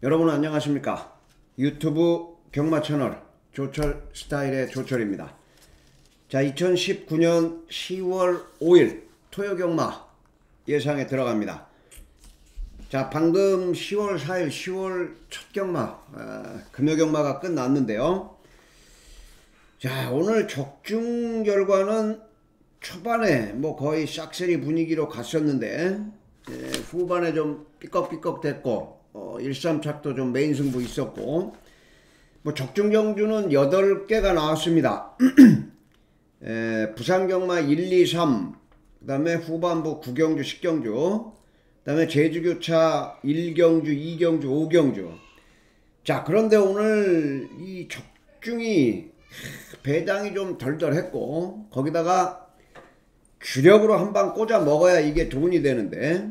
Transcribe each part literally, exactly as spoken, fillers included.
여러분 안녕하십니까? 유튜브 경마 채널 조철 스타일의 조철입니다. 자, 이천십구 년 시월 오일 토요 경마 예상에 들어갑니다. 자, 방금 시월 사일 시월 첫 경마 아, 금요 경마가 끝났는데요. 자, 오늘 적중 결과는 초반에 뭐 거의 싹쓸이 분위기로 갔었는데 예, 후반에 좀 삐걱삐걱 됐고 어, 일삼착도 좀 메인 승부 있었고 뭐 적중 경주는 여덟 개가 나왔습니다. 에, 부산경마 일, 이, 삼, 그 다음에 후반부 구 경주, 십 경주, 그 다음에 제주교차 일 경주, 이 경주, 오 경주. 자, 그런데 오늘 이 적중이 배당이 좀 덜덜했고 거기다가 주력으로 한방 꽂아 먹어야 이게 돈이 되는데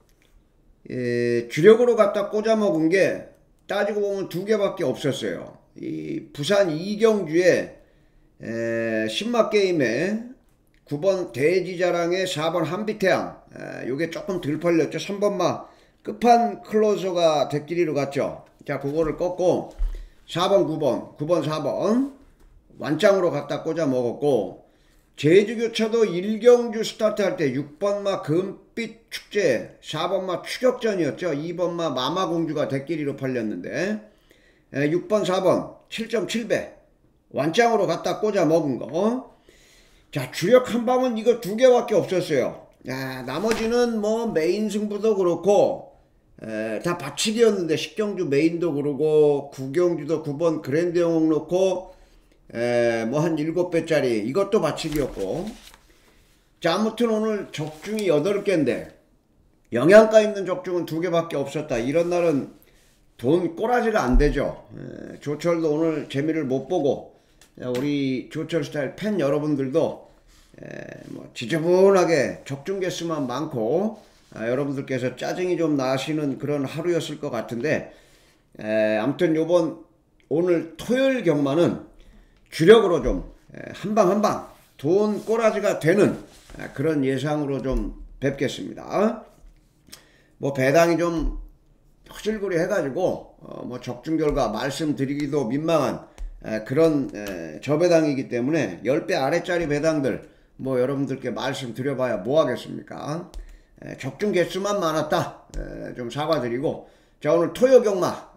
예, 주력으로 갖다 꽂아 먹은 게 따지고 보면 두 개밖에 없었어요. 이 부산 이 경주에 에, 신마게임에 구 번 대지자랑에 사 번 한비태양 에, 요게 조금 덜 팔렸죠. 삼 번마 끝판 클로저가 대끼리로 갔죠. 자, 그거를 꺾고 사 번 구 번 구 번 사 번 완짱으로 갖다 꽂아 먹었고 제주교차도 일 경주 스타트할 때 육 번마 금빛 축제, 사 번마 추격전이었죠. 이 번마 마마공주가 대끼리로 팔렸는데 육 번 사 번 칠 점 칠 배 완짱으로 갖다 꽂아 먹은 거. 자, 주력 한방은 이거 두 개밖에 없었어요. 야, 나머지는 뭐 메인 승부도 그렇고 에, 다 받치기였는데 십 경주 메인도 그러고 구 경주도 구 번 그랜드 영웅 놓고 뭐 한 일곱 배짜리 이것도 받치기였고. 자, 아무튼 오늘 적중이 여덟 개인데 영양가 있는 적중은 두 개밖에 없었다. 이런 날은 돈 꼬라지가 안 되죠. 에, 조철도 오늘 재미를 못 보고 우리 조철 스타일 팬 여러분들도 에, 뭐 지저분하게 적중 개수만 많고 아, 여러분들께서 짜증이 좀 나시는 그런 하루였을 것 같은데 에, 아무튼 요번 오늘 토요일 경마는 주력으로 좀 한방 한방 돈 꼬라지가 되는 그런 예상으로 좀 뵙겠습니다. 뭐 배당이 좀 허실구리 해가지고 뭐 적중 결과 말씀드리기도 민망한 그런 저배당이기 때문에 십 배 아래짜리 배당들 뭐 여러분들께 말씀드려봐야 뭐 하겠습니까? 적중 개수만 많았다 좀 사과드리고, 자, 오늘 토요 경마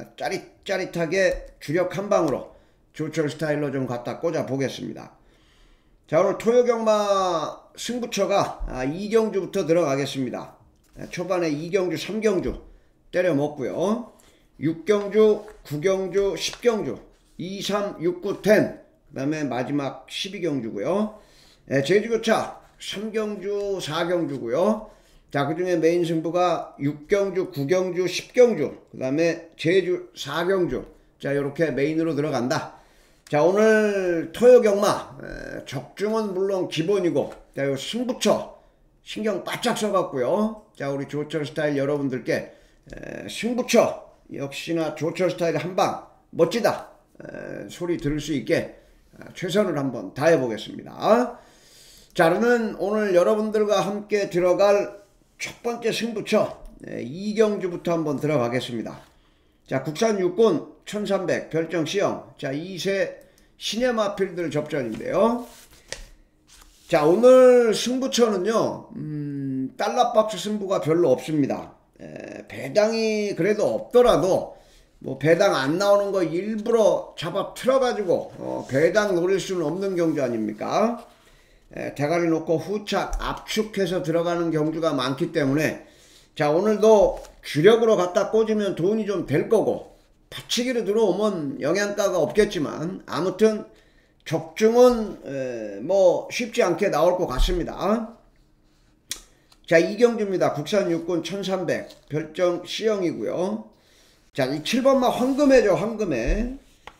짜릿짜릿하게 주력 한방으로 조철 스타일로 좀 갖다 꽂아 보겠습니다. 자, 오늘 토요 경마 승부처가 아, 이 경주부터 들어가겠습니다. 초반에 이 경주, 삼 경주 때려 먹고요. 육 경주, 구 경주, 십 경주, 이, 삼, 육, 구, 텐, 그 다음에 마지막 십이 경주고요. 예, 제주교차 삼 경주, 사 경주고요. 자, 그 중에 메인 승부가 육 경주, 구 경주, 십 경주, 그 다음에 제주 사 경주. 자, 요렇게 메인으로 들어간다. 자, 오늘 토요 경마 에, 적중은 물론 기본이고, 자, 요 승부처 신경 바짝 써갖고요. 자, 우리 조철 스타일 여러분들께 에, 승부처 역시나 조철 스타일 한방 멋지다 에, 소리 들을 수 있게 에, 최선을 한번 다해 보겠습니다. 자, 그러면 오늘 여러분들과 함께 들어갈 첫 번째 승부처 에, 이 경주부터 한번 들어가겠습니다. 자, 국산 육군 천삼백 별정 C형. 자, 이 세 시네마필드 접전인데요. 자, 오늘 승부처는요, 음, 달러박스 승부가 별로 없습니다. 에, 배당이 그래도 없더라도, 뭐, 배당 안 나오는 거 일부러 잡아 틀어가지고, 어, 배당 노릴 수는 없는 경주 아닙니까? 에, 대가리 놓고 후착, 압축해서 들어가는 경주가 많기 때문에, 자, 오늘도 주력으로 갖다 꽂으면 돈이 좀 될 거고, 받치기로 들어오면 영양가가 없겠지만, 아무튼 적중은 에, 뭐 쉽지 않게 나올 것 같습니다. 자, 이 경주입니다. 국산 육군 천삼백 별정 C형이고요. 자, 이 칠 번마 황금해죠. 황금해.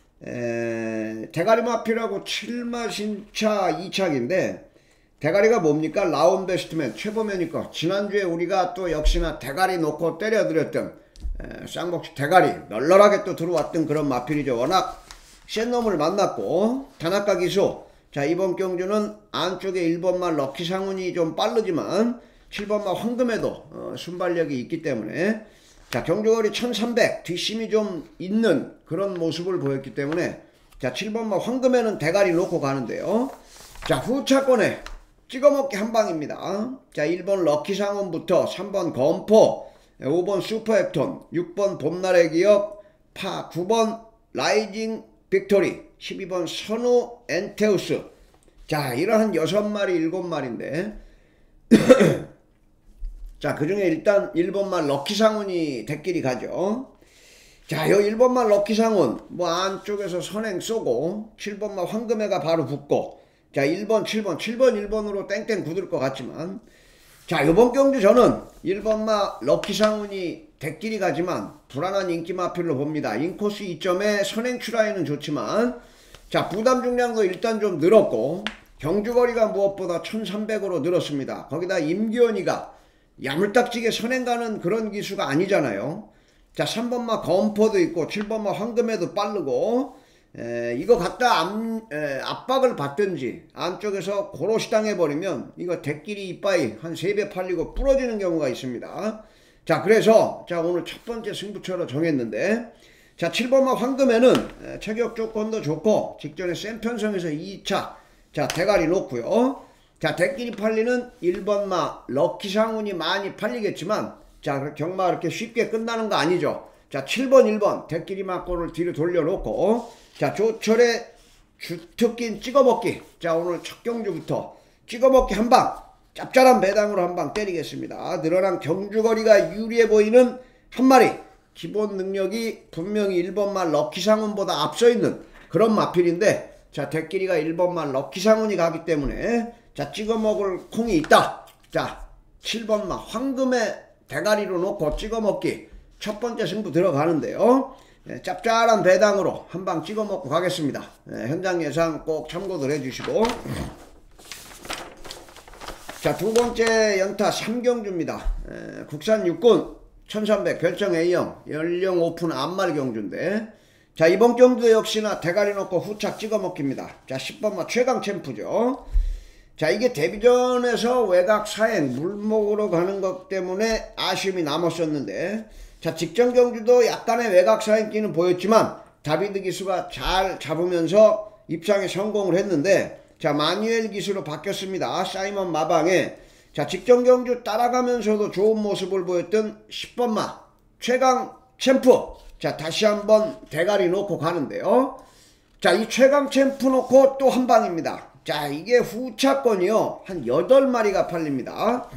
에, 대가리마필하고 칠 마 신차 이 착인데 대가리가 뭡니까? 라운베스트맨 최보면이거. 지난주에 우리가 또 역시나 대가리 놓고 때려드렸던 에, 쌍복시 대가리 널널하게 또 들어왔던 그런 마필이죠. 워낙 센 놈을 만났고 단학가 기수. 자, 이번 경주는 안쪽에 일 번마 럭키상운이 좀 빠르지만 칠 번마 황금에도 어, 순발력이 있기 때문에 자, 경주거리 천삼백, 뒷심이 좀 있는 그런 모습을 보였기 때문에 자, 칠 번마 황금에는 대가리 놓고 가는데요. 자, 후차권에 찍어먹기 한방입니다. 자, 일 번 럭키상원부터 삼 번 검포, 오 번 슈퍼액톤, 육 번 봄날의 기업, 파, 구 번 라이징 빅토리, 십이 번 선우 엔테우스. 자, 이러한 여섯 마리, 일곱 마리인데 자, 그 중에 일단 일 번마 럭키상운이 대끼리 가죠. 자, 요 일 번마 럭키상운 뭐 안쪽에서 선행 쏘고 칠 번마 황금해가 바로 붙고 자, 일 번, 칠 번, 칠 번, 일 번으로 땡땡 굳을 것 같지만 자, 요번 경주 저는 일 번마 럭키상운이 대끼리 가지만 불안한 인기 마필로 봅니다. 인코스 이 점에 선행 출하에는 좋지만 자, 부담 중량도 일단 좀 늘었고 경주거리가 무엇보다 천삼백으로 늘었습니다. 거기다 임기원이가 야물딱지게 선행 가는 그런 기수가 아니잖아요. 자, 삼 번마 검포도 있고 칠 번마 황금에도 빠르고 에, 이거 갖다 암, 에, 압박을 받든지 안쪽에서 고로시 당해버리면 이거 대끼리 이빠이 한 세 배 팔리고 부러지는 경우가 있습니다. 자, 그래서 자, 오늘 첫 번째 승부처로 정했는데 자, 칠 번마 황금에는 에, 체격 조건도 좋고 직전에 센 편성에서 이 차 자, 대가리 놓고요. 자, 대끼리 팔리는 일 번마 럭키상운이 많이 팔리겠지만 자, 경마 이렇게 쉽게 끝나는 거 아니죠. 자, 칠 번, 일 번 대끼리 맞고를 뒤로 돌려놓고 자, 조철의 주특긴 찍어먹기. 자, 오늘 첫 경주부터 찍어먹기 한방 짭짤한 배당으로 한방 때리겠습니다. 늘어난 경주거리가 유리해 보이는 한 마리 기본 능력이 분명히 일 번마 럭키상운보다 앞서 있는 그런 마필인데 자, 대끼리가 일 번마 럭키상운이 가기 때문에 자, 찍어먹을 콩이 있다. 자, 칠 번마 황금의 대가리로 놓고 찍어먹기 첫 번째 승부 들어가는데요. 네, 짭짤한 배당으로 한방 찍어먹고 가겠습니다. 네, 현장 예상 꼭 참고들 해주시고 자, 두 번째 연타 삼 경주입니다. 에, 국산 육군 천삼백 별정 A형 연령 오픈 암말 경주인데 자, 이번 경주 역시나 대가리 놓고 후착 찍어먹기입니다. 자, 십 번마 최강 챔프죠. 자, 이게 데뷔전에서 외곽 사행 물목으로 가는 것 때문에 아쉬움이 남았었는데 자, 직전 경주도 약간의 외곽 사행기는 보였지만 다비드 기수가 잘 잡으면서 입상에 성공을 했는데 자, 마뉴엘 기수로 바뀌었습니다. 사이먼 마방에 자, 직전 경주 따라가면서도 좋은 모습을 보였던 십 번마 최강 챔프 자, 다시 한번 대가리 놓고 가는데요. 자, 이 최강 챔프 놓고 또 한 방입니다. 자, 이게 후차권이요 한 여덟 마리가 팔립니다.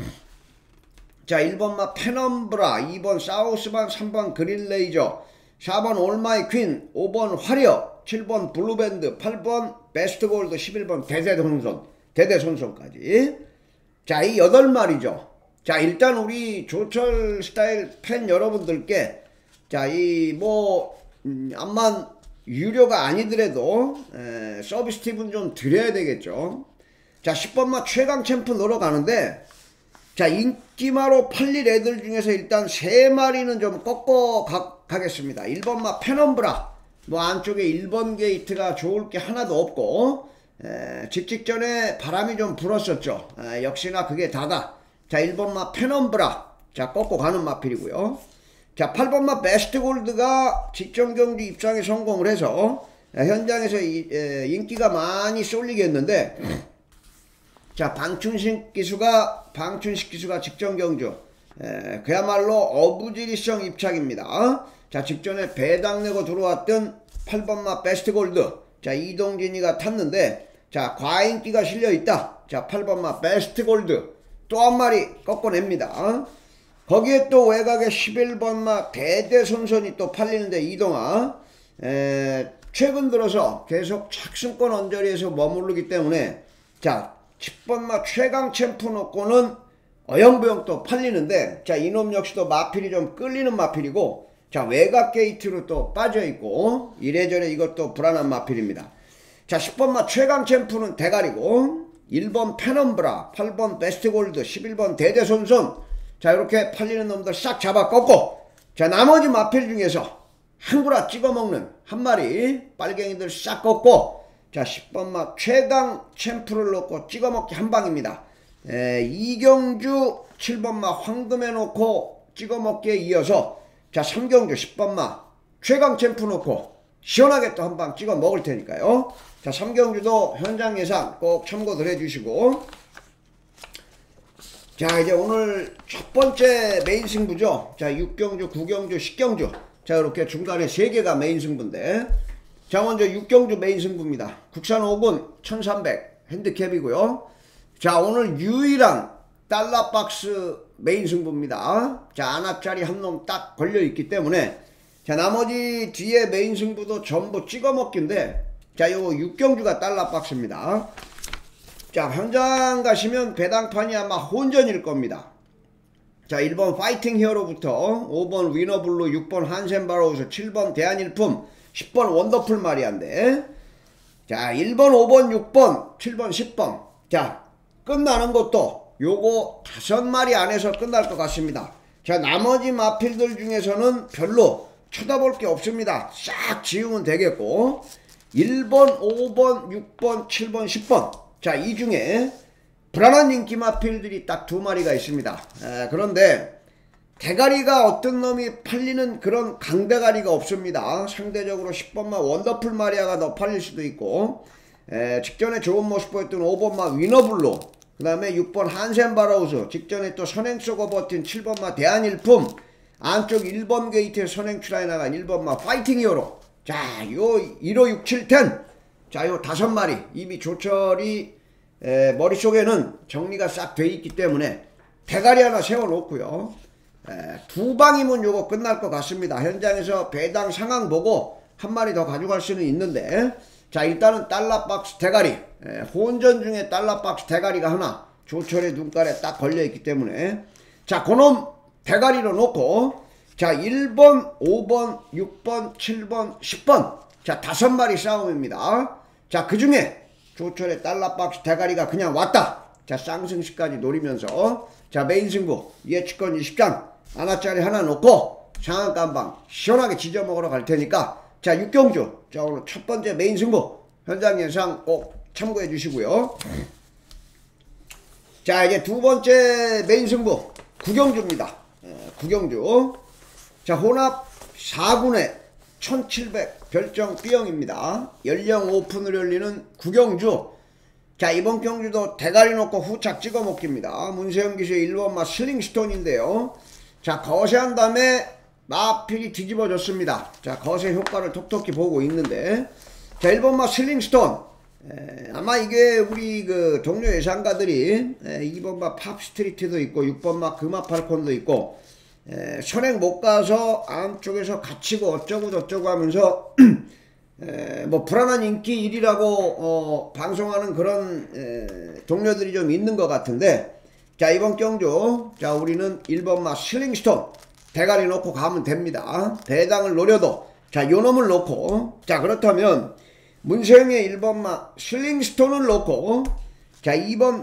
자, 일 번마 페넘브라, 이 번 사우스반, 삼 번 그린레이저, 사 번 올마이 퀸, 오 번 화려, 칠 번 블루밴드, 팔 번 베스트골드, 십일 번 대대손손, 대대손손까지 자, 이 여덟 마리죠. 자, 일단 우리 조철 스타일 팬 여러분들께 자, 이 뭐 음, 암만 유료가 아니더라도 에, 서비스 팁은 좀 드려야 되겠죠. 자, 십 번마 최강 챔프 넣으러 가는데 자, 인기마로 팔릴 애들 중에서 일단 세 마리는 좀 꺾어 가, 가겠습니다. 일 번마 페넘브라 뭐 안쪽에 일 번 게이트가 좋을 게 하나도 없고 에, 직직전에 바람이 좀 불었었죠. 에, 역시나 그게 다다. 자, 일 번마 페넘브라 자, 꺾고 가는 마필이고요. 자, 팔 번마 베스트골드가 직전 경주 입상에 성공을 해서 에, 현장에서 이, 에, 인기가 많이 쏠리겠는데 자, 방춘식 기수가 방춘식 기수가 직전 경주 에, 그야말로 어부지리성 입착입니다. 자, 직전에 배당 내고 들어왔던 팔 번마 베스트골드 자, 이동진이가 탔는데 자, 과인기가 실려있다. 자, 팔 번마 베스트골드 또 한 마리 꺾어냅니다. 거기에 또 외곽에 십일 번마 대대손손이 또 팔리는데 이동아 에, 최근 들어서 계속 착승권 언저리에서 머무르기 때문에 자, 십 번마 최강 챔프 놓고는 어영부영 또 팔리는데 자, 이놈 역시도 마필이 좀 끌리는 마필이고 자, 외곽 게이트로 또 빠져있고 이래저래 이것도 불안한 마필입니다. 자, 십 번마 최강 챔프는 대가리고 일 번 페넘브라, 팔 번 베스트골드, 십일 번 대대손손 자, 이렇게 팔리는 놈들 싹 잡아 꺾고 자, 나머지 마필 중에서 한구라 찍어먹는 한 마리 빨갱이들 싹 꺾고 자, 십 번마 최강 챔프를 놓고 찍어먹기 한방입니다. 에, 이경주 칠 번마 황금에 놓고 찍어먹기에 이어서 자 삼경주 십 번마 최강 챔프 놓고 시원하게 또 한방 찍어 먹을 테니까요. 자 삼경주도 현장 예상 꼭 참고들 해주시고, 자 이제 오늘 첫 번째 메인 승부죠. 자 육경주, 구경주, 십경주, 자 이렇게 중간에 세 개가 메인 승부인데, 자 먼저 육경주 메인 승부입니다. 국산 오 군 천삼백 핸디캡이고요. 자 오늘 유일한 달러박스 메인 승부입니다. 자 안압짜리 한 놈 딱 걸려있기 때문에, 자 나머지 뒤에 메인 승부도 전부 찍어 먹기인데, 자 요 육경주가 달러박스입니다. 자 현장 가시면 배당판이 아마 혼전일 겁니다. 자 일 번 파이팅 히어로부터 오 번 위너블루, 육 번 한센바로우스, 칠 번 대한일품, 십 번 원더풀 마리아인데, 자 일 번, 오 번, 육 번, 칠 번, 십 번, 자 끝나는 것도 요거 다섯 마리 안에서 끝날 것 같습니다. 자 나머지 마필들 중에서는 별로 쳐다볼 게 없습니다. 싹 지우면 되겠고, 일 번, 오 번, 육 번, 칠 번, 십 번, 자 이 중에 불안한 인기 마필들이 딱 두 마리가 있습니다. 에, 그런데 대가리가 어떤 놈이 팔리는 그런 강대가리가 없습니다. 상대적으로 십 번마 원더풀 마리아가 더 팔릴 수도 있고, 에, 직전에 좋은 모습 보였던 오 번마 위너블루, 그 다음에 육 번 한센바로우스, 직전에 또 선행 쏘고 버틴 칠 번마 대한일품, 안쪽 일 번 게이트에 선행 출하에 나간 일 번마 파이팅 히어로, 자 요 일, 오, 육, 칠, 텐, 자 요 다섯 마리 이미 조철이 에, 머릿속에는 정리가 싹 돼 있기 때문에 대가리 하나 세워 놓고요. 에, 두 방이면 요거 끝날 것 같습니다. 현장에서 배당 상황 보고 한 마리 더 가져갈 수는 있는데, 자 일단은 달러박스 대가리, 에, 혼전 중에 달러박스 대가리가 하나 조철의 눈깔에 딱 걸려 있기 때문에, 자 그놈 대가리로 놓고, 자 일 번, 오 번, 육 번, 칠 번, 십 번, 자 다섯 마리 싸움입니다. 자 그 중에 조철의 달러박스 대가리가 그냥 왔다. 자 쌍승시까지 노리면서, 자 메인 승부 예측권 이십 장 하나짜리 하나 놓고 상한가 한방 시원하게 지져 먹으러 갈 테니까, 자 육경주, 자 오늘 첫 번째 메인 승부 현장 예상 꼭 참고해 주시고요. 자 이제 두 번째 메인 승부 구경주입니다. 에, 구경주, 자 혼합 사 군에 천칠백 별정 B형입니다. 연령 오픈을 열리는 구경주, 자 이번 경주도 대가리 놓고 후착 찍어 먹기입니다. 문세영 기수의 일 번마 슬링스톤인데요. 자 거세한 다음에 마필이 뒤집어졌습니다. 자 거세 효과를 톡톡히 보고 있는데, 자 일 번마 슬링스톤, 에, 아마 이게 우리 그 동료 예상가들이 에, 이 번마 팝스트리트도 있고 육 번마 금화팔콘도 있고, 에, 선행 못 가서 안쪽에서 갇히고 어쩌고 저쩌고 하면서 에, 뭐 불안한 인기 일이라고 어, 방송하는 그런 에, 동료들이 좀 있는 것 같은데, 자 이번 경주, 자 우리는 일 번마 슬링스톤 대가리 놓고 가면 됩니다. 배당을 노려도 자 요놈을 놓고, 자 그렇다면 문세영의 일 번마 슬링스톤을 놓고, 자 이 번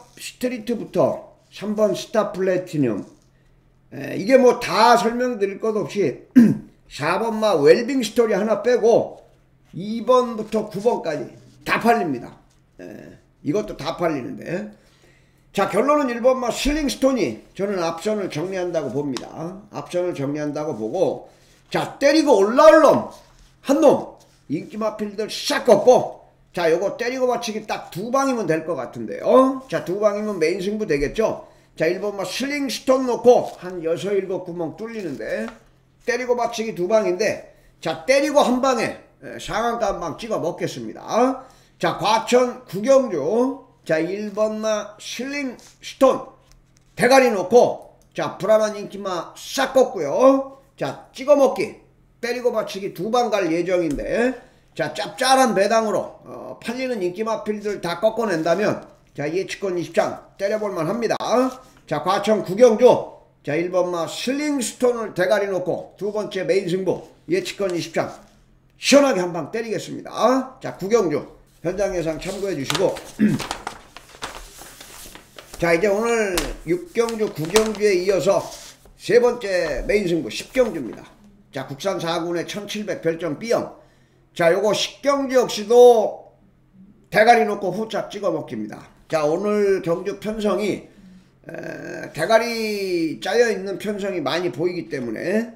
팝스트리트부터 삼 번 스타 플래티늄, 에, 이게 뭐 다 설명드릴 것 없이 사 번마 웰빙 스토리 하나 빼고 이 번부터 구 번까지 다 팔립니다. 에, 이것도 다 팔리는데, 자 결론은 일 번마 슬링스톤이 저는 앞선을 정리한다고 봅니다. 앞선을 정리한다고 보고, 자 때리고 올라올 놈 한 놈 인기 마필들 싹 꺾고, 자 요거 때리고 맞추기 딱 두 방이면 될 것 같은데요. 자 두 방이면 메인 승부 되겠죠. 자 일 번마 슬링스톤 놓고 한 여섯, 일곱 구멍 뚫리는데, 때리고 맞추기 두 방인데, 자 때리고 한 방에 상한가 한 방 찍어 먹겠습니다. 자 과천 구경주, 자 일 번마 슬링스톤 대가리 놓고, 자 불안한 인기마 싹 꺾고요. 자 찍어 먹기 때리고 맞추기 두 방 갈 예정인데, 자 짭짤한 배당으로 어, 팔리는 인기마 필들 다 꺾어낸다면, 자 예측권 이십 장 때려볼만 합니다. 자 과천 구경주, 자 일 번마 슬링스톤을 대가리 놓고 두 번째 메인 승부 예측권 이십 장 시원하게 한 방 때리겠습니다. 자 구경주 현장 예상 참고해 주시고 자 이제 오늘 육경주 구경주에 이어서 세 번째 메인 승부 십경주입니다. 자 국산 사 군에 천칠백 별점 B형, 자 요거 십경주 역시도 대가리 놓고 후착 찍어 먹기입니다. 자 오늘 경주 편성이 에, 대가리 짜여 있는 편성이 많이 보이기 때문에,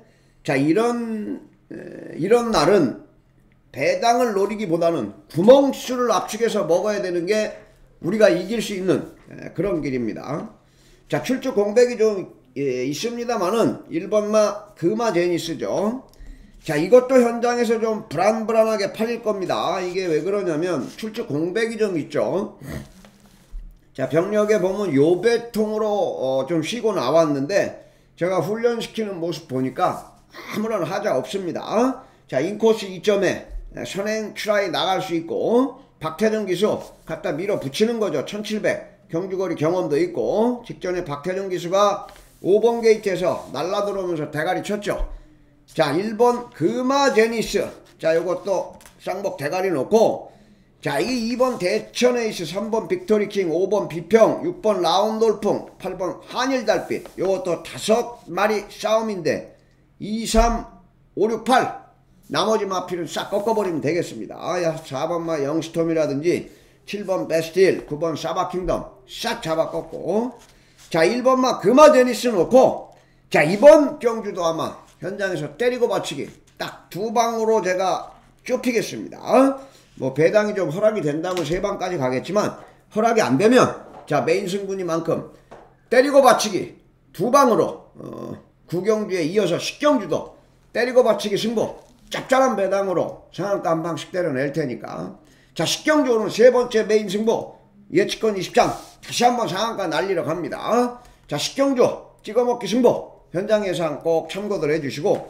자, 이런 에, 이런 날은 배당을 노리기보다는 구멍수를 압축해서 먹어야 되는 게 우리가 이길 수 있는 에, 그런 길입니다. 자, 출주 공백이 좀 예, 있습니다만은 일 번마 금화 제니스죠. 자, 이것도 현장에서 좀 불안불안하게 팔릴 겁니다. 이게 왜 그러냐면 출주 공백이 좀 있죠. 자, 병력에 보면 요배통으로 어, 좀 쉬고 나왔는데 제가 훈련시키는 모습 보니까 아무런 하자 없습니다. 자, 인코스 이 점에 선행 트라이 나갈 수 있고 박태정 기수 갖다 밀어붙이는 거죠. 천칠백 경주거리 경험도 있고 직전에 박태정 기수가 오 번 게이트에서 날라 들어오면서 대가리 쳤죠. 자, 일 번 금화 제니스. 자, 요것도 쌍복 대가리 놓고 자, 이 이 번 대천 에이스, 삼 번 빅토리킹, 오 번 비평, 육 번 라운돌풍, 팔 번 한일달빛. 요것도 다섯 마리 싸움인데 이, 삼, 오, 육, 팔 나머지 마필은 싹 꺾어버리면 되겠습니다. 아, 사 번마 영스톰이라든지 칠 번 베스틸, 구 번 사바킹덤 싹 잡아 꺾고 자, 일 번마 금화 제니스 놓고 자, 이번 경주도 아마 현장에서 때리고 받치기 딱 두 방으로 제가 좁히겠습니다. 뭐 배당이 좀 허락이 된다면 세 방까지 가겠지만 허락이 안 되면 자, 메인 승부니만큼 때리고 받치기 두 방으로 어, 구경주에 이어서 십경주도 때리고 받치기 승부 짭짤한 배당으로 상한가 한 방씩 때려낼 테니까 자, 십경주 오늘 세 번째 메인 승부 예측권 이십 장 다시 한번 상한가 날리러 갑니다. 자, 십경주 찍어먹기 승부 현장 예상 꼭 참고들 해주시고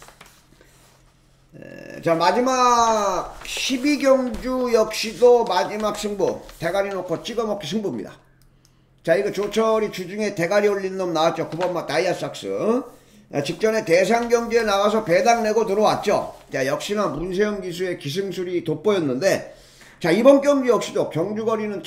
에, 자, 마지막 십이 경주 역시도 마지막 승부 대가리 놓고 찍어먹기 승부입니다. 자, 이거 조철이 주중에 대가리 올린 놈 나왔죠. 구 번마 다이아삭스 에, 직전에 대상경주에 나가서 배당 내고 들어왔죠. 자, 역시나 문세영 기수의 기승술이 돋보였는데 자, 이번 경주 역시도 경주거리는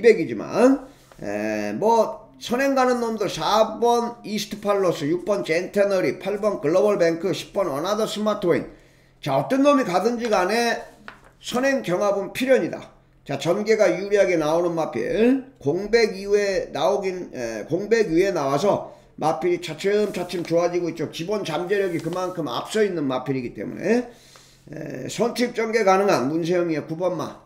천이백이지만 에, 뭐 선행 가는 놈들 사 번 이스트 팔로스, 육 번 젠테너리, 팔 번 글로벌 뱅크, 십 번 어나더 스마트웨인. 자, 어떤 놈이 가든지 간에 선행 경합은 필연이다. 자, 전개가 유리하게 나오는 마필 공백 이후에 나오긴 에, 공백 위에 나와서 마필이 차츰차츰 좋아지고 있죠. 기본 잠재력이 그만큼 앞서 있는 마필이기 때문에 에, 선취입 전개 가능한 문세영이의 구 번마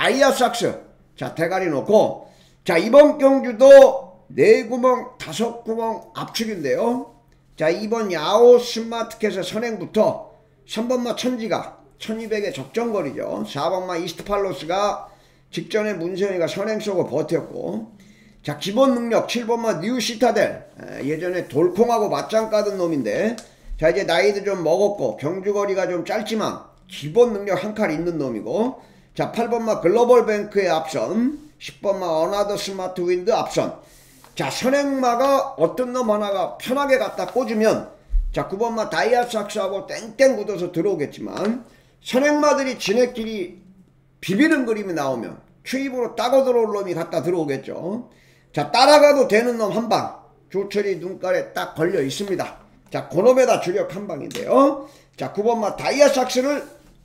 다이아삭스 자, 대가리 놓고 자, 이번 경주도 네 구멍 다섯 구멍 압축인데요. 자, 이번 야오 스마트캣의 선행부터 삼 번마 천지가 천이백의 적정거리죠. 사 번마 이스트 팔로스가 직전에 문세영이가 선행 쏘고 버텼고 자, 기본 능력 칠 번마 뉴 시타델 예전에 돌콩하고 맞짱 까던 놈인데 자, 이제 나이도 좀 먹었고 경주거리가 좀 짧지만 기본 능력 한 칼 있는 놈이고 자, 팔 번마 글로벌 뱅크의 앞선 십 번마 어나더 스마트 윈드 앞선 자, 선행마가 어떤 놈 하나가 편하게 갖다 꽂으면 자, 구 번마 다이아삭스하고 땡땡 굳어서 들어오겠지만 선행마들이 지네끼리 비비는 그림이 나오면 추입으로 따고 들어올 놈이 갖다 들어오겠죠. 자, 따라가도 되는 놈 한 방 조철이 눈깔에 딱 걸려 있습니다. 자, 그놈에다 주력 한 방인데요. 자, 구 번마 다이아삭스를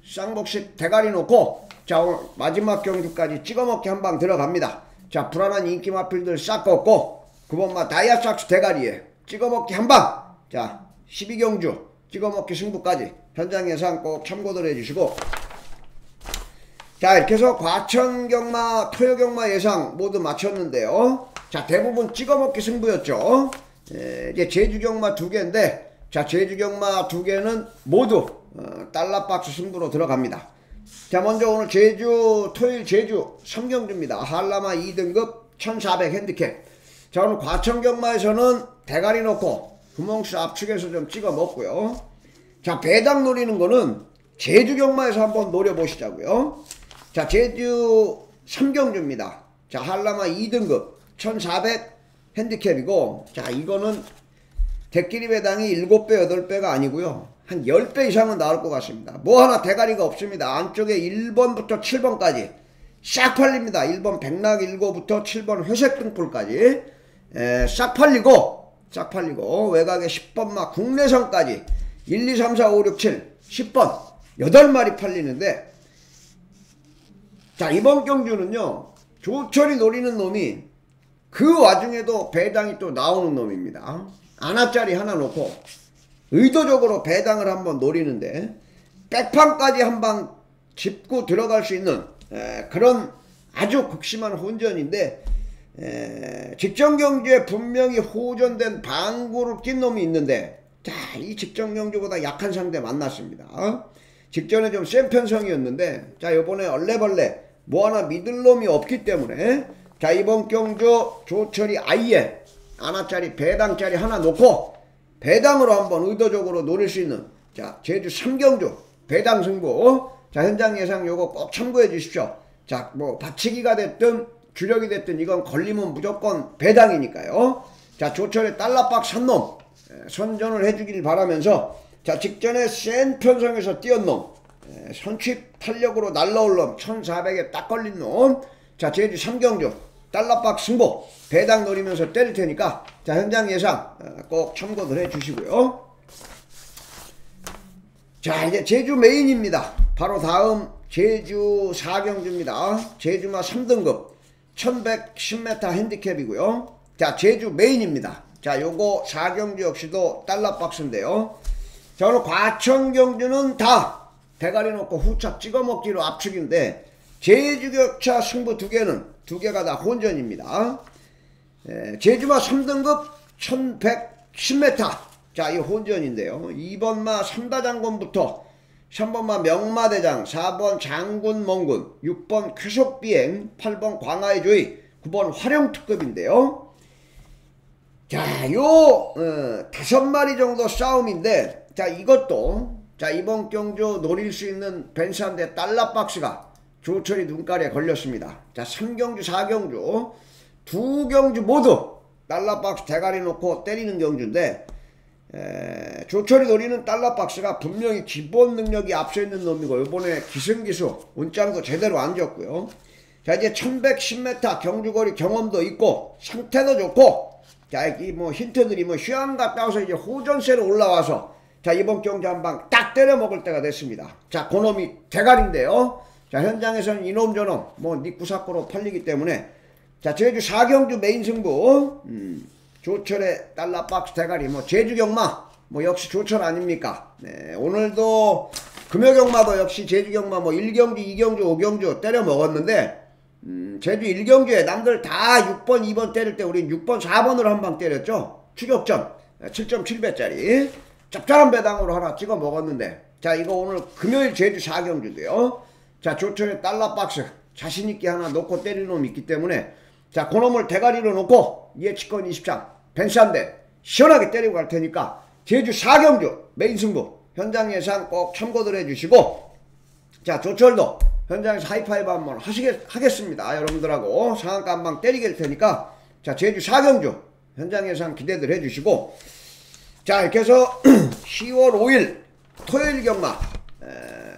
쌍복식 대가리 놓고 자, 오늘 마지막 경주까지 찍어먹기 한 방 들어갑니다. 자, 불안한 인기 마필들 싹 꺾고 구 번마 다이아삭스 대가리에 찍어먹기 한 방 자, 십이 경주 찍어먹기 승부까지 현장 예상 꼭 참고들 해주시고 자, 이렇게 해서 과천경마 토요경마 예상 모두 마쳤는데요. 자, 대부분 찍어먹기 승부였죠. 에, 이제 제주경마 두 개인데 자, 제주경마 두 개는 모두 어, 달러박스 승부로 들어갑니다. 자, 먼저 오늘 제주 토요일 제주 삼 경주입니다. 한라마 이 등급 천사백 핸디캡. 자, 오늘 과천경마에서는 대가리 놓고 구멍수 압축해서 좀 찍어 먹고요. 자, 배당 노리는 거는 제주경마에서 한번 노려보시자고요. 자, 제주 삼 경주입니다. 자, 한라마 이 등급 천사백 핸디캡이고 자, 이거는 대끼리 배당이 일곱 배 여덟 배가 아니고요. 한 십 배 이상은 나올 것 같습니다. 뭐 하나 대가리가 없습니다. 안쪽에 일 번부터 칠 번까지 싹 팔립니다. 일 번 백락일고부터 칠 번 회색 등불까지 에, 싹 팔리고 싹 팔리고 외곽에 십 번마 국내선까지 일, 이, 삼, 사, 오, 육, 칠, 십 번 여덟 마리 팔리는데 자, 이번 경주는요 조철이 노리는 놈이 그 와중에도 배당이 또 나오는 놈입니다. 아나짜리 하나 놓고 의도적으로 배당을 한번 노리는데 백판까지 한방 짚고 들어갈 수 있는 에, 그런 아주 극심한 혼전인데, 에, 직전경주에 분명히 호전된 방구를 낀 놈이 있는데, 자, 이 직전경주보다 약한 상대 만났습니다. 어? 직전에 좀 센 편성이었는데, 자, 요번에 얼레벌레 뭐 하나 믿을 놈이 없기 때문에, 자, 이번 경주 조철이 아예 하나짜리 배당짜리 하나 놓고 배당으로 한번 의도적으로 노릴 수 있는, 자, 제주 삼 경주 배당 승부. 자, 현장 예상 요거 꼭 참고해 주십시오. 자, 뭐 받치기가 됐든 주력이 됐든 이건 걸리면 무조건 배당이니까요. 자, 조철의 달러박 산 놈 선전을 해주길 바라면서, 자, 직전에 센 편성에서 띄운 놈, 선취 탄력으로 날라올 놈, 천사백에 딱 걸린 놈, 자, 제주 삼 경주 달러박 승부 배당 노리면서 때릴 테니까, 자, 현장 예상 꼭 참고들 해 주시고요. 자, 이제 제주 메인입니다. 바로 다음 제주 사 경주입니다. 제주마 삼 등급 천백십 미터 핸디캡이고요. 자, 제주 메인입니다. 자, 요거 사 경주 역시도 달러박스인데요. 자, 오늘 과천 경주는 다 대가리 놓고 후착 찍어먹기로 압축인데, 제주격차 승부 두 개는 두 개가 다 혼전입니다. 에, 제주마 삼 등급 천백십 미터. 자, 이 혼전인데요. 이 번마 삼다장군부터 삼 번마 명마대장, 사 번 장군멍군, 육 번 쾌속비행, 팔 번 광화의 조이, 구 번 활용특급인데요. 자, 요 어, 다섯 마리 정도 싸움인데, 자, 이것도 자, 이번 경주 노릴 수 있는 벤산대 달러박스가 조철이 눈깔에 걸렸습니다. 자, 삼 경주 사 경주 두 경주 모두 달러박스 대가리 놓고 때리는 경주인데, 에, 조철이 노리는 달러박스가 분명히 기본 능력이 앞서 있는 놈이고, 이번에 기승기수 운짱도 제대로 안 졌고요. 자, 이제 천백십 미터 경주거리 경험도 있고 상태도 좋고, 자, 이 뭐 힌트들이 뭐 휴양 갔다 와서 이제 호전세로 올라와서, 자, 이번 경주 한방 딱 때려 먹을 때가 됐습니다. 자, 그놈이 대가리인데요. 자, 현장에서는 이놈 저놈 뭐 니꾸사꾸로 팔리기 때문에, 자, 제주 사 경주 메인 승부, 음, 조철의 달러박스 대가리, 뭐 제주경마 뭐 역시 조철 아닙니까? 네, 오늘도 금요경마도 역시 제주경마 뭐 일 경주, 이 경주, 오 경주 때려 먹었는데, 음, 제주 일 경주에 남들 다 육 번, 이 번 때릴 때 우린 육 번, 사 번으로 한 방 때렸죠. 추격전 칠 점 칠 배짜리 짭짤한 배당으로 하나 찍어 먹었는데, 자, 이거 오늘 금요일 제주 사 경주인데요. 자, 조철의 달러박스 자신있게 하나 놓고 때리는 놈이 있기 때문에, 자, 그놈을 대가리로 놓고 예측권 이십 장 벤산대 시원하게 때리고 갈 테니까, 제주 사 경주 메인 승부 현장 예상 꼭 참고들 해주시고, 자, 조철도 현장에서 하이파이브 한번 하시겠, 하겠습니다. 여러분들하고 상한가 한방 때리게 될 테니까, 자, 제주 사 경주 현장 예상 기대들 해주시고, 자, 이렇게 해서 시월 오일 토요일 경마, 에,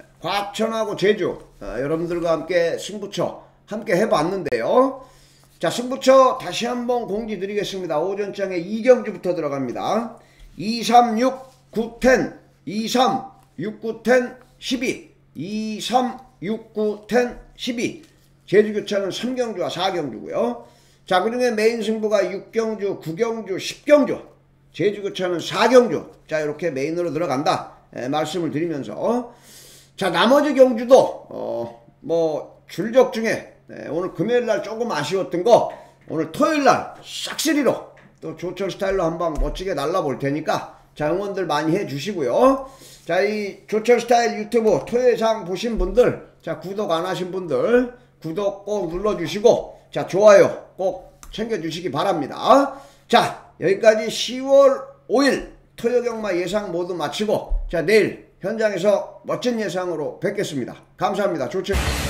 과천하고 제주 어, 여러분들과 함께 승부처 함께 해봤는데요. 자, 승부처 다시 한번 공지 드리겠습니다. 오전장에 이 경주부터 들어갑니다. 이, 삼, 육, 구, 텐, 이, 삼, 육, 구, 텐, 십이, 이, 삼, 육, 구, 텐, 십이. 제주교차는 삼 경주와 사 경주고요. 자, 그 중에 메인 승부가 육 경주, 구 경주, 십 경주. 제주교차는 사 경주. 자, 이렇게 메인으로 들어간다. 에, 말씀을 드리면서, 자, 나머지 경주도 어, 뭐 줄적 중에 네, 오늘 금요일날 조금 아쉬웠던 거 오늘 토요일날 싹쓸이로 또 조철 스타일로 한방 멋지게 날라볼 테니까, 자, 응원들 많이 해주시고요. 자, 이 조철 스타일 유튜브 토요일상 보신 분들, 자, 구독 안 하신 분들 구독 꼭 눌러주시고, 자, 좋아요 꼭 챙겨주시기 바랍니다. 자, 여기까지 시월 오일 토요경마 예상 모두 마치고, 자, 내일 현장에서 멋진 예상으로 뵙겠습니다. 감사합니다. 조철